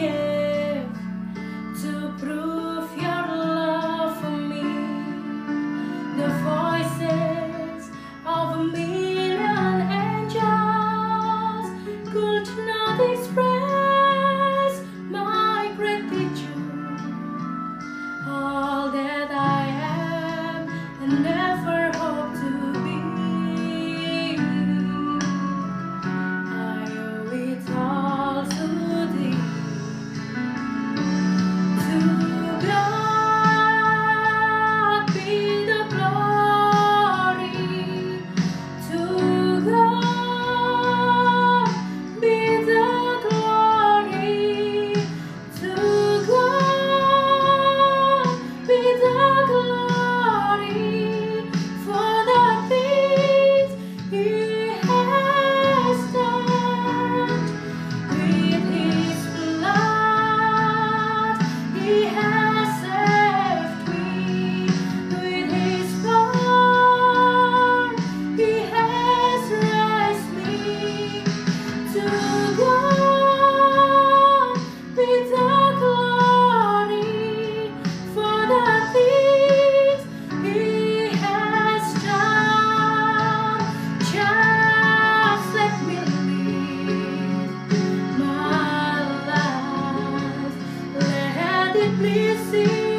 live to prove your love for me. The voices of a million angels could not express my gratitude. All that I am and never hope to be, I owe it all to thee. To God be the glory. To God be the glory. To God be the glory for the things He has done. With His blood He has saved me. With His power He has raised me. To God be the glory for the things He has done. Just let me live my life, let it please Him.